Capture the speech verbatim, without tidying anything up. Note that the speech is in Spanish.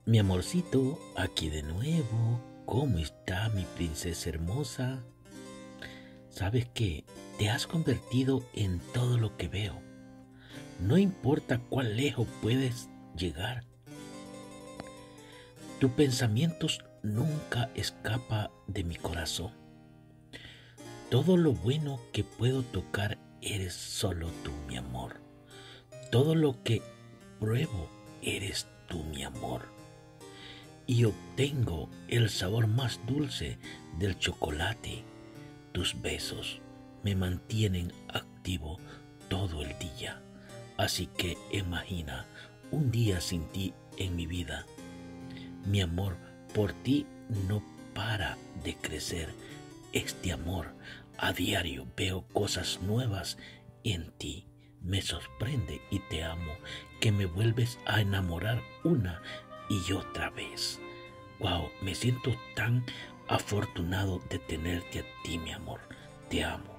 Mi amorcito, aquí de nuevo. ¿Cómo está mi princesa hermosa? ¿Sabes qué? Te has convertido en todo lo que veo. No importa cuán lejos puedes llegar. Tus pensamientos nunca escapa de mi corazón. Todo lo bueno que puedo tocar eres solo tú, mi amor. Todo lo que pruebo eres tú, mi amor. Y obtengo el sabor más dulce del chocolate. Tus besos me mantienen activo todo el día. Así que imagina un día sin ti en mi vida. Mi amor por ti no para de crecer. Este amor a diario veo cosas nuevas en ti. Me sorprende y te amo, que me vuelves a enamorar una y otra vez. Wow, me siento tan afortunado de tenerte a ti, mi amor. Te amo.